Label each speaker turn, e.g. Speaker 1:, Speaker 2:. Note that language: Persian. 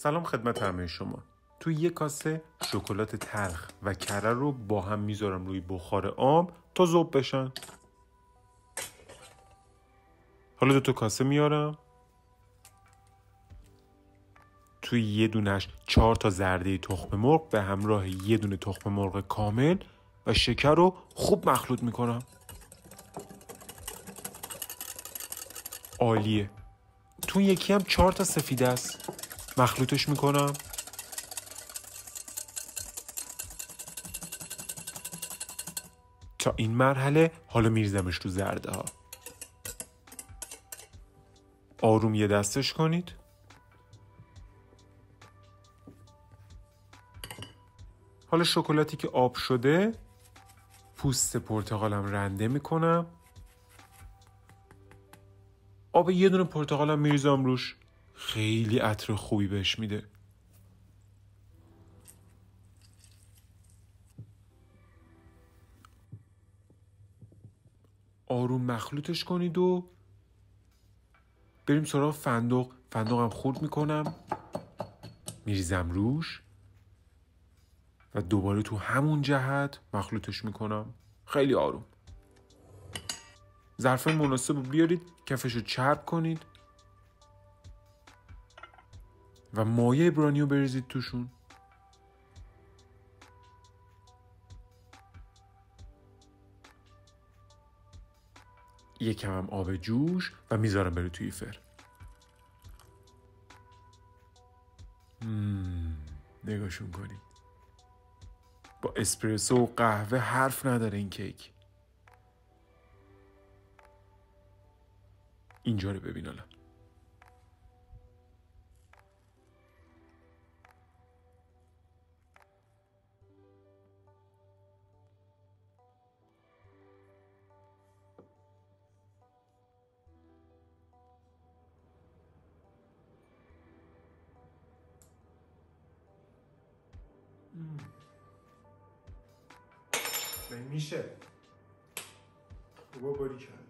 Speaker 1: سلام خدمت همه شما. توی یک کاسه شکلات تلخ و کره رو با هم میذارم روی بخار آب تا ذوب بشن. حالا 2 کاسه میارم، توی یه دونش 4 تا زرده تخم مرغ به همراه یه دونه تخم مرغ کامل و شکر رو خوب مخلوط میکنم. عالیه. توی یکی هم 4 تا سفیده است، مخلوطش میکنم. تا این مرحله حالا میریزمش رو زرده ها. آروم یه دستش کنید. حالا شکلاتی که آب شده پوست پرتقالم رنده میکنم. آب یه دونه پرتقالم میریزم روش، خیلی عطر خوبی بهش میده. آروم مخلوطش کنید و بریم سراغ فندقم خورد میکنم، میریزم روش و دوباره تو همون جهت مخلوطش میکنم. خیلی آروم. ظرف مناسب رو بیارید، کفش رو چرب کنید و مایه برانی رو بریزید توشون. یکم هم آب جوش و میذارم بره توی فر. نگاهشون کنید. با اسپرسو و قهوه حرف نداره این کیک. اینجا رو ببین حالا. میشه بابا باری کرد.